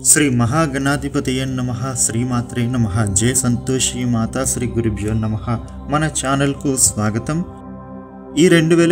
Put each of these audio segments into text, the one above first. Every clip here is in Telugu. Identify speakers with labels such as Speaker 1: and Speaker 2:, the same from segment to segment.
Speaker 1: శ్రీ మహాగణాధిపతయ నమః శ్రీమాత్రే నమః జయ సంతోషి మాతా శ్రీ గురుభ్యో నమః. మన ఛానల్కు స్వాగతం. ఈ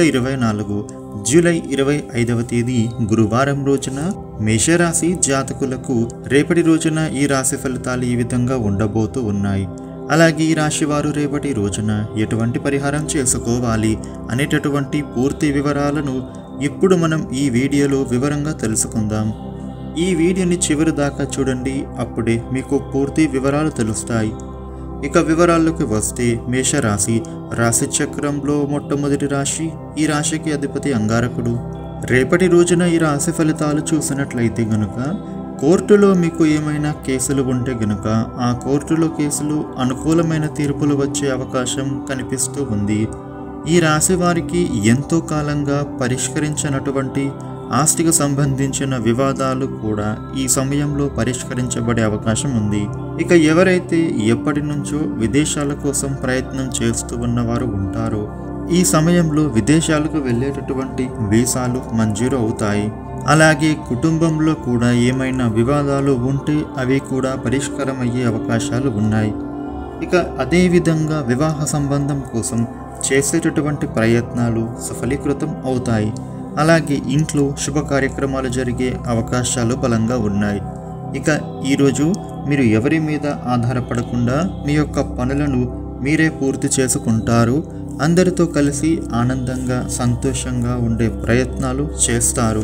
Speaker 1: 2024 జూలై 25వ తేదీ గురువారం రోజున మేషరాశి జాతకులకు రేపటి రోజున ఈ రాశి ఫలితాలు ఈ విధంగా ఉండబోతూ ఉన్నాయి. అలాగే ఈ రాశి వారు రేపటి రోజున ఎటువంటి పరిహారం చేసుకోవాలి అనేటటువంటి పూర్తి వివరాలను ఇప్పుడు మనం ఈ వీడియోలో వివరంగా తెలుసుకుందాం. ఈ వీడియోని చివరి దాకా చూడండి, అప్పుడే మీకు పూర్తి వివరాలు తెలుస్తాయి. ఇక వివరాల్లోకి వస్తే, మేషరాశి రాశి చక్రంలో మొట్టమొదటి రాశి. ఈ రాశికి అధిపతి అంగారకుడు. రేపటి రోజున ఈ రాశి ఫలితాలు చూసినట్లయితే గనుక, కోర్టులో మీకు ఏమైనా కేసులు ఉంటే గనుక ఆ కోర్టులో కేసులు అనుకూలమైన తీర్పులు వచ్చే అవకాశం కనిపిస్తూ ఉంది. ఈ రాశి వారికి ఎంతో కాలంగా పరిష్కరించినటువంటి ఆస్తికి సంబంధించిన వివాదాలు కూడా ఈ సమయంలో పరిష్కరించబడే అవకాశం ఉంది. ఇక ఎవరైతే ఎప్పటి నుంచో విదేశాల కోసం ప్రయత్నం చేస్తూ ఉన్నవారు ఉంటారో, ఈ సమయంలో విదేశాలకు వెళ్ళేటటువంటి వీసాలు మంజూరు అవుతాయి. అలాగే కుటుంబంలో కూడా ఏమైనా వివాదాలు ఉంటే అవి కూడా పరిష్కారం అయ్యే అవకాశాలు ఉన్నాయి. ఇక అదేవిధంగా వివాహ సంబంధం కోసం చేసేటటువంటి ప్రయత్నాలు సఫలీకృతం అవుతాయి. అలాగే ఇంట్లో శుభ కార్యక్రమాలు జరిగే అవకాశాలు బలంగా ఉన్నాయి. ఇక ఈరోజు మీరు ఎవరి మీద ఆధారపడకుండా మీ యొక్క పనులను మీరే పూర్తి చేసుకుంటారు. అందరితో కలిసి ఆనందంగా సంతోషంగా ఉండే ప్రయత్నాలు చేస్తారు.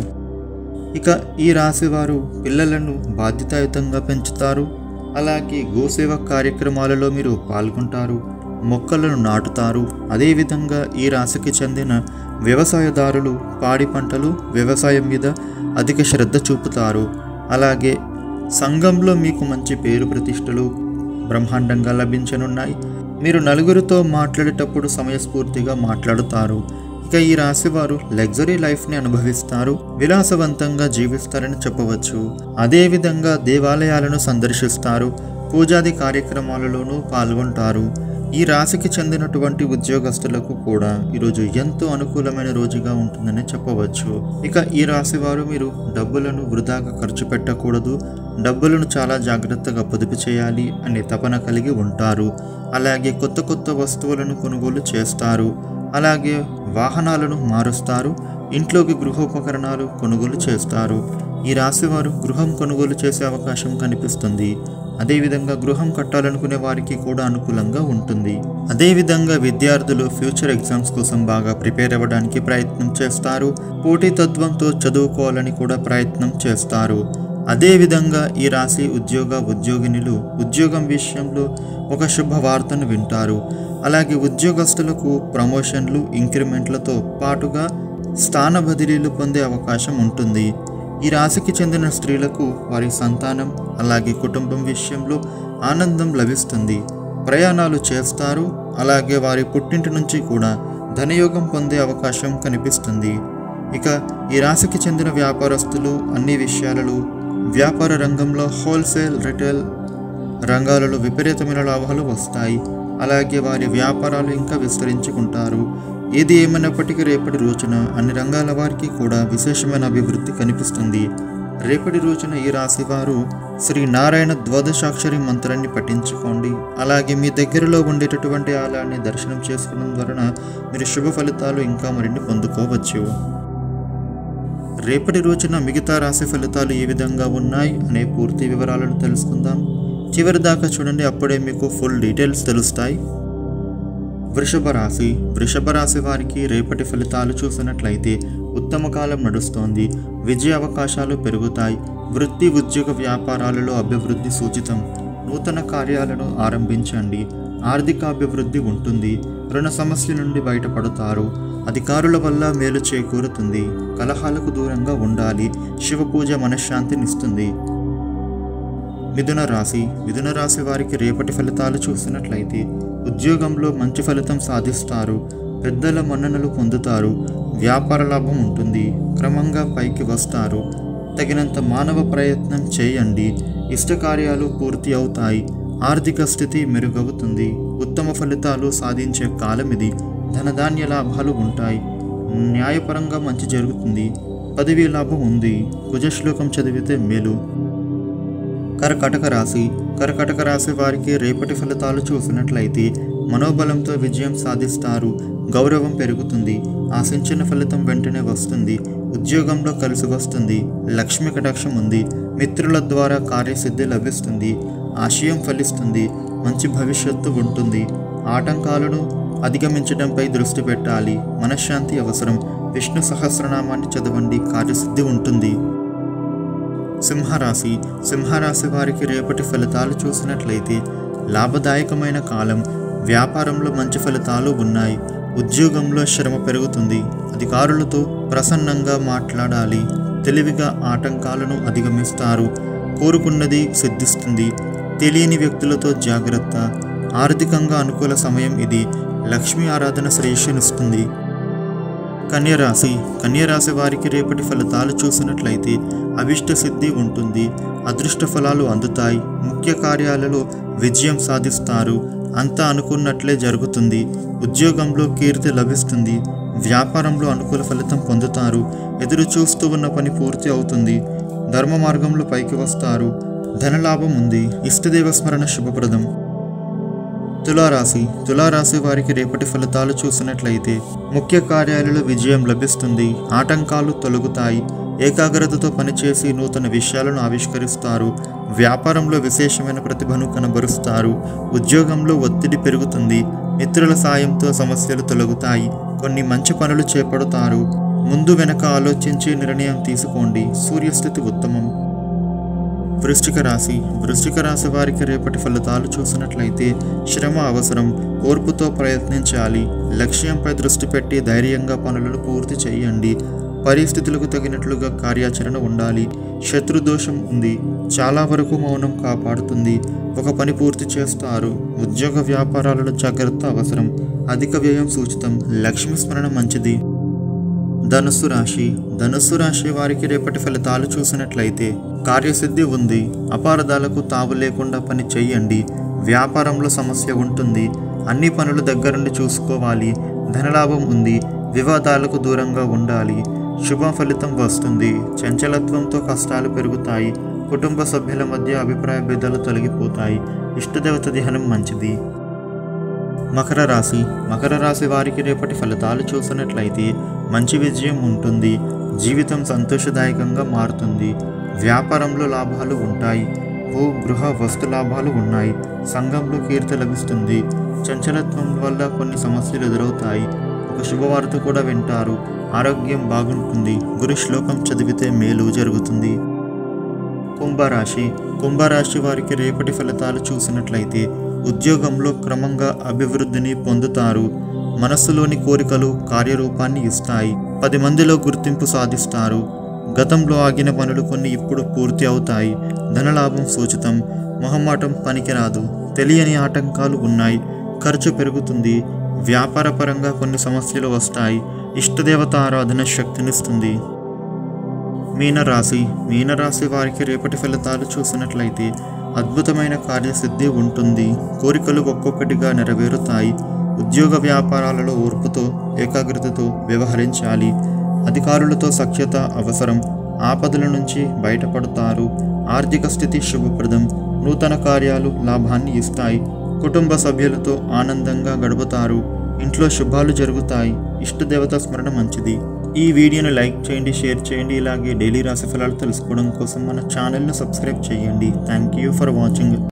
Speaker 1: ఇక ఈ రాశి వారు పిల్లలను బాధ్యతాయుతంగా పెంచుతారు. అలాగే గోసేవ కార్యక్రమాలలో మీరు పాల్గొంటారు, మొక్కలను నాటుతారు. అదేవిధంగా ఈ రాశికి చెందిన వ్యవసాయదారులు పాడి పంటలు, వ్యవసాయం మీద అధిక శ్రద్ధ చూపుతారు. అలాగే సంఘంలో మీకు మంచి పేరు ప్రతిష్టలు బ్రహ్మాండంగా లభించనున్నాయి. మీరు నలుగురితో మాట్లాడేటప్పుడు సమయస్ఫూర్తిగా మాట్లాడుతారు. ఇక ఈ రాశి వారు లగ్జరీ లైఫ్ని అనుభవిస్తారు, విలాసవంతంగా జీవిస్తారని చెప్పవచ్చు. అదేవిధంగా దేవాలయాలను సందర్శిస్తారు, పూజాది కార్యక్రమాలలోనూ పాల్గొంటారు. ఈ రాశికి చెందినటువంటి ఉద్యోగస్తులకు కూడా ఈరోజు ఎంతో అనుకూలమైన రోజుగా ఉంటుందని చెప్పవచ్చు. ఇక ఈ రాశి వారు మీరు డబ్బులను వృధాగా ఖర్చు పెట్టకూడదు, డబ్బులను చాలా జాగ్రత్తగా పొదుపు చేయాలి అనే తపన కలిగి ఉంటారు. అలాగే కొత్త కొత్త వస్తువులను కొనుగోలు చేస్తారు. అలాగే వాహనాలను మారుస్తారు, ఇంట్లోకి గృహోపకరణాలు కొనుగోలు చేస్తారు. ఈ రాశి వారు గృహం కొనుగోలు చేసే అవకాశం కనిపిస్తుంది. అదేవిధంగా గృహం కట్టాలనుకునే వారికి కూడా అనుకూలంగా ఉంటుంది. అదేవిధంగా విద్యార్థులు ఫ్యూచర్ ఎగ్జామ్స్ కోసం బాగా ప్రిపేర్ అవ్వడానికి ప్రయత్నం చేస్తారు. పోటీతత్వంతో చదువుకోవాలని కూడా ప్రయత్నం చేస్తారు. అదేవిధంగా ఈ రాశి ఉద్యోగినులు ఉద్యోగం విషయంలో ఒక శుభవార్తను వింటారు. అలాగే ఉద్యోగస్తులకు ప్రమోషన్లు, ఇంక్రిమెంట్లతో పాటుగా స్థాన బదిలీలు పొందే అవకాశం ఉంటుంది. ఈ రాశికి చెందిన స్త్రీలకు వారి సంతానం అలాగే కుటుంబం విషయంలో ఆనందం లభిస్తుంది. ప్రయాణాలు చేస్తారు. అలాగే వారి పుట్టింటి నుంచి కూడా ధనయోగం పొందే అవకాశం కనిపిస్తుంది. ఇక ఈ రాశికి చెందిన వ్యాపారస్తులు అన్ని విషయాలలో వ్యాపార రంగంలో హోల్సేల్, రిటైల్ రంగాలలో విపరీతమైన లాభాలు వస్తాయి. అలాగే వారి వ్యాపారాలు ఇంకా విస్తరించుకుంటారు. ఏది ఏమైనప్పటికీ రేపటి రోజున అన్ని రంగాల వారికి కూడా విశేషమైన అభివృద్ధి కనిపిస్తుంది. రేపటి రోజున ఈ రాశి వారు శ్రీ నారాయణ ద్వాదశాక్షరి మంత్రాన్ని పఠించుకోండి. అలాగే మీ దగ్గరలో ఉండేటటువంటి ఆలయాన్ని దర్శనం చేసుకోవడం ద్వారా మీరు శుభ ఫలితాలు ఇంకా మరిన్ని పొందుకోవచ్చు. రేపటి రోజున మిగతా రాశి ఫలితాలు ఏ విధంగా ఉన్నాయి అనే పూర్తి వివరాలను తెలుసుకుందాం. చివరి దాకా చూడండి, అప్పుడే మీకు ఫుల్ డీటెయిల్స్ తెలుస్తాయి. వృషభ రాశి వారికి రేపటి ఫలితాలు చూసినట్లయితే ఉత్తమ కాలం నడుస్తోంది. విజయ అవకాశాలు పెరుగుతాయి. వృత్తి, ఉద్యోగ వ్యాపారాలలో అభివృద్ధి సూచితం. నూతన కార్యాలను ఆరంభించండి. ఆర్థిక అభివృద్ధి ఉంటుంది. రుణ సమస్య నుండి బయటపడతారు. అధికారుల వల్ల మేలు చేకూరుతుంది. కలహాలకు దూరంగా ఉండాలి. శివ పూజ మనశ్శాంతినిస్తుంది. మిథున రాశి వారికి రేపటి ఫలితాలు చూసినట్లయితే ఉద్యోగంలో మంచి ఫలితం సాధిస్తారు. పెద్దల మన్ననలు పొందుతారు. వ్యాపార లాభం ఉంటుంది. క్రమంగా పైకి వస్తారు. తగినంత మానవ ప్రయత్నం చేయండి. ఇష్టకార్యాలు పూర్తి అవుతాయి. ఆర్థిక స్థితి మెరుగవుతుంది. ఉత్తమ ఫలితాలు సాధించే కాలం ఇది. ధనధాన్య లాభాలు ఉంటాయి. న్యాయపరంగా మంచి జరుగుతుంది. పదవీ లాభం ఉంది. కుజశ్లోకం చదివితే మేలు. కర్కాటక రాశి. కర్కాటక రాశి వారికి రేపటి ఫలితాలు చూసినట్లయితే మనోబలంతో విజయం సాధిస్తారు. గౌరవం పెరుగుతుంది. ఆశించిన ఫలితం వెంటనే వస్తుంది. ఉద్యోగంలో కలిసి వస్తుంది. లక్ష్మి కటాక్షం ఉంది. మిత్రుల ద్వారా కార్యసిద్ధి లభిస్తుంది. ఆశయం ఫలిస్తుంది. మంచి భవిష్యత్తు ఉంటుంది. ఆటంకాలను అధిగమించడంపై దృష్టి పెట్టాలి. మనశ్శాంతి అవసరం. విష్ణు సహస్రనామాన్ని చదవండి. కార్యసిద్ధి ఉంటుంది. సింహరాశి. సింహరాశి వారికి రేపటి ఫలితాలు చూసినట్లయితే లాభదాయకమైన కాలం. వ్యాపారంలో మంచి ఫలితాలు ఉన్నాయి. ఉద్యోగంలో శ్రమ పెరుగుతుంది. అధికారులతో ప్రసన్నంగా మాట్లాడాలి. తెలివిగా ఆటంకాలను అధిగమిస్తారు. కోరుకున్నది సిద్ధిస్తుంది. తెలియని వ్యక్తులతో జాగ్రత్త. ఆర్థికంగా అనుకూల సమయం ఇది. లక్ష్మీ ఆరాధన శ్రేయస్సునిస్తుంది. కన్యరాశి. కన్యరాశి వారికి రేపటి ఫలితాలు చూసినట్లయితే అభిష్ట సిద్ధి ఉంటుంది. అదృష్ట ఫలాలు అందుతాయి. ముఖ్య కార్యాలలో విజయం సాధిస్తారు. అంతా అనుకున్నట్లే జరుగుతుంది. ఉద్యోగంలో కీర్తి లభిస్తుంది. వ్యాపారంలో అనుకూల ఫలితం పొందుతారు. ఎదురు చూస్తూ ఉన్న పని పూర్తి అవుతుంది. ధర్మ మార్గంలో పైకి వస్తారు. ధనలాభం ఉంది. ఇష్టదేవ స్మరణ శుభప్రదం. తులారాశి. తులారాశి వారికి రేపటి ఫలితాలు చూసినట్లయితే ముఖ్య కార్యాలలో విజయం లభిస్తుంది. ఆటంకాలు తొలగుతాయి. ఏకాగ్రతతో పనిచేసి నూతన విషయాలను ఆవిష్కరిస్తారు. వ్యాపారంలో విశేషమైన ప్రతిభను కనబరుస్తారు. ఉద్యోగంలో ఒత్తిడి పెరుగుతుంది. మిత్రుల సాయంతో సమస్యలు తొలగుతాయి. కొన్ని మంచి పనులు చేపడతారు. ముందు వెనక ఆలోచించి నిర్ణయం తీసుకోండి. సూర్యస్థితి ఉత్తమం. వృశ్చిక రాశి. వృశ్చిక రాశి వారికి రేపటి ఫలితాలు చూసినట్లయితే శ్రమ అవసరం. ఓర్పుతో ప్రయత్నించాలి. లక్ష్యంపై దృష్టి పెట్టి ధైర్యంగా పనులను పూర్తి చేయండి. పరిస్థితులకు తగినట్లుగా కార్యాచరణ ఉండాలి. శత్రుదోషం ఉంది. చాలా వరకు మౌనం కాపాడుతుంది. ఒక పని పూర్తి చేస్తారు. ఉద్యోగ వ్యాపారాలలో జాగ్రత్త అవసరం. అధిక వ్యయం సూచితం. లక్ష్మీ స్మరణ మంచిది. ధనుస్సు రాశి. ధనుస్సు రాశి వారికి రేపటి ఫలితాలు చూసినట్లయితే కార్యసిద్ధి ఉంది. అపార్థాలకు తావు లేకుండా పని చేయండి. వ్యాపారంలో సమస్య ఉంటుంది. అన్ని పనులు దగ్గరుండి చూసుకోవాలి. ధనలాభం ఉంది. వివాదాలకు దూరంగా ఉండాలి. శుభ ఫలితం వస్తుంది. చంచలత్వంతో కష్టాలు పెరుగుతాయి. కుటుంబ సభ్యుల మధ్య అభిప్రాయ భేదాలు తొలగిపోతాయి. ఇష్టదేవత ధ్యానం మంచిది. మకర రాశి. మకర రాశి వారికి రేపటి ఫలితాలు చూసినట్లయితే మంచి విజయం ఉంటుంది. జీవితం సంతోషదాయకంగా మారుతుంది. వ్యాపారంలో లాభాలు ఉంటాయి. భూ గృహ వస్తు లాభాలు ఉన్నాయి. సంఘంలో కీర్తి లభిస్తుంది. చంచలత్వం వల్ల కొన్ని సమస్యలు ఎదురవుతాయి. ఒక శుభవార్త కూడా వింటారు. ఆరోగ్యం బాగుంటుంది. గురు శ్లోకం చదివితే మేలు జరుగుతుంది. కుంభరాశి. కుంభరాశి వారికి రేపటి ఫలితాలు చూసినట్లయితే ఉద్యోగంలో క్రమంగా అభివృద్ధిని పొందుతారు. మనస్సులోని కోరికలు కార్యరూపాన్ని ఇస్తాయి. 10 మందిలో గుర్తింపు సాధిస్తారు. గతంలో ఆగిన పనులు కొన్ని ఇప్పుడు పూర్తి అవుతాయి. ధనలాభం సూచితం. మొహమాటం పనికిరాదు. తెలియని ఆటంకాలు ఉన్నాయి. ఖర్చు పెరుగుతుంది. వ్యాపారపరంగా కొన్ని సమస్యలు వస్తాయి. ఇష్టదేవత ఆరాధన శక్తినిస్తుంది. మీనరాశి. మీనరాశి వారికి రేపటి ఫలితాలు చూసినట్లయితే అద్భుతమైన కార్యసిద్ధి ఉంటుంది. కోరికలు ఒక్కొక్కటిగా నెరవేరుతాయి. ఉద్యోగ వ్యాపారాలలో ఓర్పుతో ఏకాగ్రతతో వ్యవహరించాలి. అధికారులతో సఖ్యత అవసరం. ఆపదల నుంచి బయటపడతారు. ఆర్థిక స్థితి శుభప్రదం. నూతన కార్యాలు లాభాన్ని ఇస్తాయి. కుటుంబ సభ్యులతో ఆనందంగా గడుపుతారు. ఇంట్లో శుభాలు జరుగుతాయి. ఇష్టదేవత స్మరణ మంచిది. ఈ వీడియోను లైక్ చేయండి, షేర్ చేయండి. ఇలాగే డైలీ రాశి ఫలాలు తెలుసుకోవడం కోసం మన ఛానల్ను సబ్స్క్రైబ్ చేయండి. Thank you for watching.